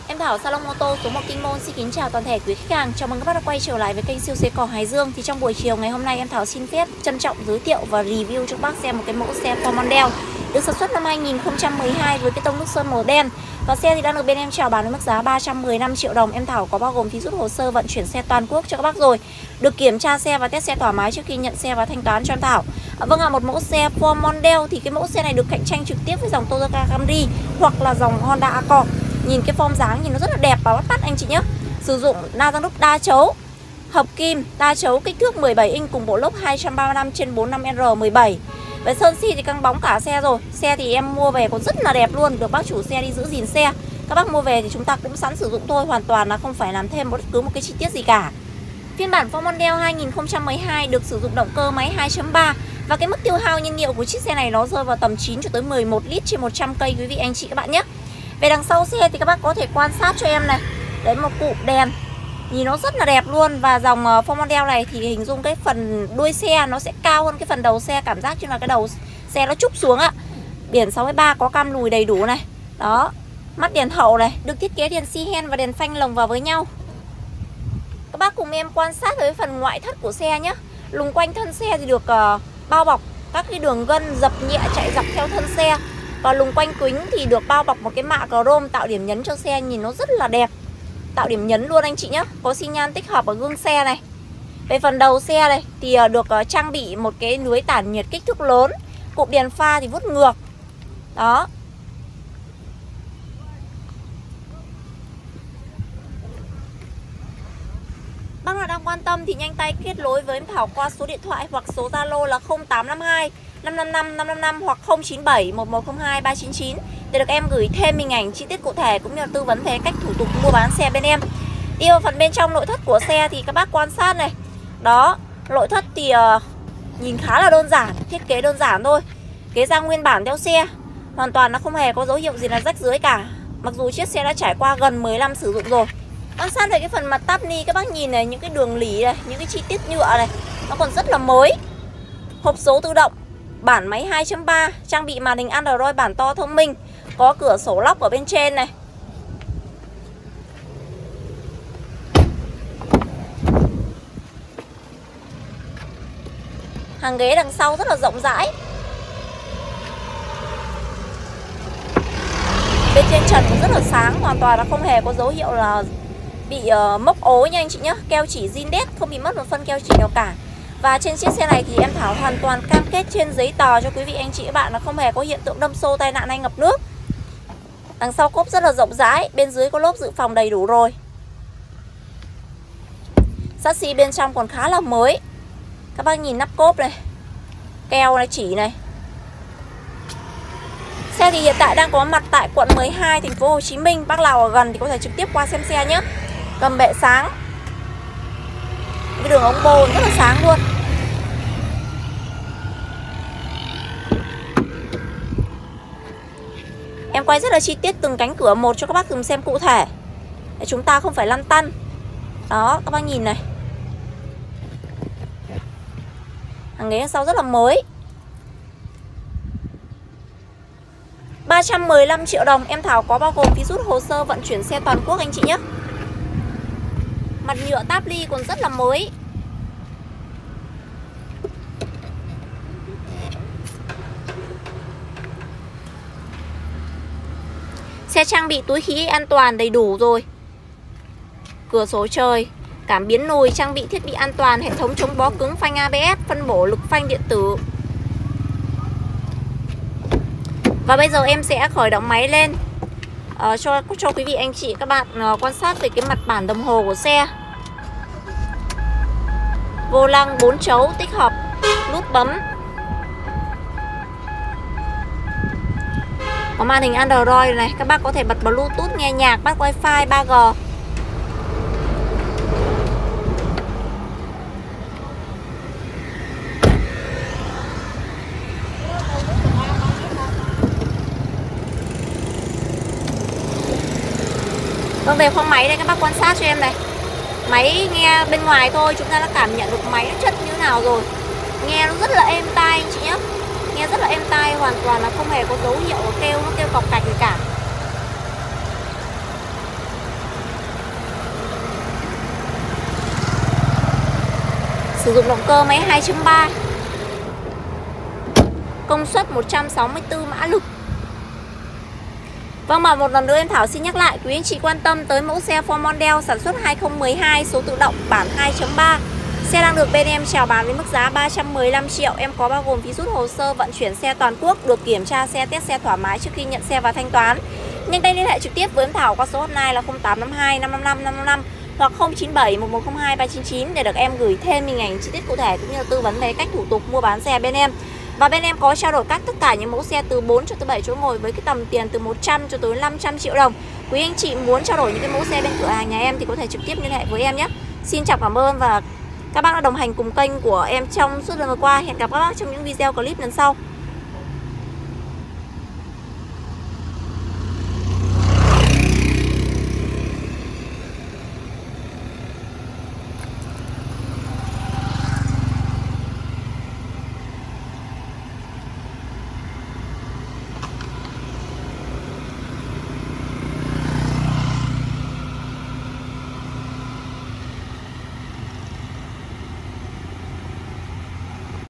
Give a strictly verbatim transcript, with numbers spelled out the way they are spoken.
Em Thảo Salon Ô tô số một Kinh Môn xin kính chào toàn thể quý khách hàng. Chào mừng các bác đã quay trở lại với kênh siêu xe cỏ Hải Dương. Thì trong buổi chiều ngày hôm nay em Thảo xin phép trân trọng giới thiệu và review cho các bác xem một cái mẫu xe Ford Mondeo được sản xuất năm hai nghìn không trăm mười hai với cái tông nước sơn màu đen. Và xe thì đang được bên em chào bán với mức giá ba trăm mười lăm triệu đồng. Em Thảo có bao gồm phí rút hồ sơ vận chuyển xe toàn quốc cho các bác rồi. Được kiểm tra xe và test xe thoải mái trước khi nhận xe và thanh toán cho em Thảo. À, vâng ạ, à, một mẫu xe Ford Mondeo thì cái mẫu xe này được cạnh tranh trực tiếp với dòng Toyota Camry hoặc là dòng Honda Accord. Nhìn cái form dáng nhìn nó rất là đẹp và bắt mắt anh chị nhé. Sử dụng la răng đúc đa chấu, hợp kim, đa chấu kích thước mười bảy inch cùng bộ lốp hai trăm ba mươi lăm trên bốn mươi lăm R mười bảy. Về sơn xi thì căng bóng cả xe rồi. Xe thì em mua về còn rất là đẹp luôn, được bác chủ xe đi giữ gìn xe. Các bác mua về thì chúng ta cũng sẵn sử dụng thôi, hoàn toàn là không phải làm thêm bất cứ một cái chi tiết gì cả. Phiên bản Ford Mondeo hai nghìn không trăm mười hai được sử dụng động cơ máy hai chấm ba và cái mức tiêu hao nhiên liệu của chiếc xe này nó rơi vào tầm chín cho tới mười một lít trên một trăm cây quý vị anh chị các bạn nhé. Về đằng sau xe thì các bác có thể quan sát cho em này. Đấy, một cụm đèn nhìn nó rất là đẹp luôn. Và dòng Ford Mondeo này thì hình dung cái phần đuôi xe nó sẽ cao hơn cái phần đầu xe. Cảm giác như là cái đầu xe nó trúc xuống ạ. Biển sáu mươi ba có cam lùi đầy đủ này. Đó, mắt đèn hậu này, được thiết kế đèn xi hen và đèn phanh lồng vào với nhau. Các bác cùng em quan sát với phần ngoại thất của xe nhé. Lùng quanh thân xe thì được uh, bao bọc các cái đường gân dập nhẹ chạy dọc theo thân xe. Và lùng quanh kính thì được bao bọc một cái mạ chrome tạo điểm nhấn cho xe nhìn nó rất là đẹp. Tạo điểm nhấn luôn anh chị nhé. Có xi nhan tích hợp ở gương xe này. Về phần đầu xe này thì được trang bị một cái lưới tản nhiệt kích thước lớn. Cụm đèn pha thì vuốt ngược. Đó. Bác nào đang quan tâm thì nhanh tay kết nối với em Thảo qua số điện thoại hoặc số Zalo là không tám năm hai năm năm năm năm năm năm hoặc không chín bảy một một không hai ba chín chín để được em gửi thêm hình ảnh chi tiết cụ thể cũng như là tư vấn về cách thủ tục mua bán xe bên em. Đi vào phần bên trong nội thất của xe thì các bác quan sát này. Đó, nội thất thì uh, nhìn khá là đơn giản, thiết kế đơn giản thôi. Ghế da nguyên bản theo xe, hoàn toàn nó không hề có dấu hiệu gì là rách rưới cả. Mặc dù chiếc xe đã trải qua gần mười năm sử dụng rồi. Quan sát về cái phần mặt táp ni các bác nhìn này, những cái đường lỉ này, những cái chi tiết nhựa này nó còn rất là mới. Hộp số tự động, bản máy hai chấm ba, trang bị màn hình Android bản to thông minh, có cửa sổ lóc ở bên trên này. Hàng ghế đằng sau rất là rộng rãi. Bên trên trần cũng rất là sáng, hoàn toàn là không hề có dấu hiệu là bị uh, mốc ối nha anh chị nhé. Keo chỉ zin đét, không bị mất một phân keo chỉ nào cả. Và trên chiếc xe này thì em Thảo hoàn toàn cam kết trên giấy tờ cho quý vị anh chị các bạn là không hề có hiện tượng đâm xô, tai nạn hay ngập nước. Đằng sau cốp rất là rộng rãi, bên dưới có lốp dự phòng đầy đủ rồi. Sắt xi bên trong còn khá là mới. Các bác nhìn nắp cốp này, keo này, chỉ này. Xe thì hiện tại đang có mặt tại quận mười hai thành phố Hồ Chí Minh. Bác nào ở gần thì có thể trực tiếp qua xem xe nhé. Cầm bệ sáng, cái đường ống bồn rất là sáng luôn. Em quay rất là chi tiết từng cánh cửa một cho các bác cùng xem cụ thể để chúng ta không phải lăn tăn. Đó, các bác nhìn này. Hàng ghế đằng sau rất là mới. Ba trăm mười lăm triệu đồng em Thảo có bao gồm phí rút hồ sơ vận chuyển xe toàn quốc anh chị nhé. Mặt nhựa táp ly còn rất là mới. Xe trang bị túi khí an toàn đầy đủ rồi. Cửa sổ trời, cảm biến nồi, trang bị thiết bị an toàn, hệ thống chống bó cứng, phanh a bê ét, phân bổ lực phanh điện tử. Và bây giờ em sẽ khởi động máy lên uh, cho, cho quý vị anh chị các bạn uh, quan sát về cái mặt bản đồng hồ của xe. Vô lăng bốn chấu tích hợp nút bấm. Có màn hình Android này, các bác có thể bật Bluetooth nghe nhạc, bắt Wi-Fi ba G. Vâng, về khoang máy đây các bác quan sát cho em này. Máy nghe bên ngoài thôi chúng ta đã cảm nhận được máy nó chất như thế nào rồi. Nghe nó rất là êm tai anh chị nhé. Nghe rất là êm tai, hoàn toàn là không hề có dấu hiệu kêu nó kêu cọc cạch gì cả. Sử dụng động cơ máy hai chấm ba, công suất một trăm sáu mươi tư mã lực. Vâng, mà một lần nữa em Thảo xin nhắc lại, quý anh chị quan tâm tới mẫu xe Ford Mondeo sản xuất hai không một hai, số tự động, bản hai chấm ba. Xe đang được bên em chào bán với mức giá ba trăm mười lăm triệu. Em có bao gồm phí rút hồ sơ, vận chuyển xe toàn quốc, được kiểm tra xe, test xe thoải mái trước khi nhận xe và thanh toán. Nhanh tay liên hệ trực tiếp với em Thảo qua số hotline là không tám năm hai năm năm năm năm năm năm hoặc không chín bảy một một không hai ba chín chín để được em gửi thêm hình ảnh chi tiết cụ thể cũng như là tư vấn về cách thủ tục mua bán xe bên em. Và bên em có trao đổi các tất cả những mẫu xe từ bốn cho tới bảy chỗ ngồi với cái tầm tiền từ một trăm cho tới năm trăm triệu đồng. Quý anh chị muốn trao đổi những cái mẫu xe bên cửa hàng nhà em thì có thể trực tiếp liên hệ với em nhé. Xin chào, cảm ơn và các bác đã đồng hành cùng kênh của em trong suốt lần vừa qua. Hẹn gặp các bác trong những video clip lần sau.